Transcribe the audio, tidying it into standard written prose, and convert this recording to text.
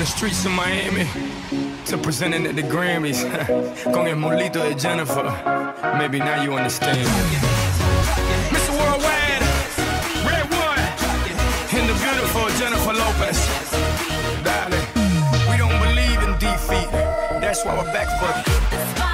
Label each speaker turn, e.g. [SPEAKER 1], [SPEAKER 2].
[SPEAKER 1] the streets of Miami to presenting at the Grammys. Con el molito de Jennifer. Maybe now you understand. Mr. Worldwide, Red One, and the beautiful Jennifer Lopez. Darling, we don't believe in defeat. That's why we're back for you.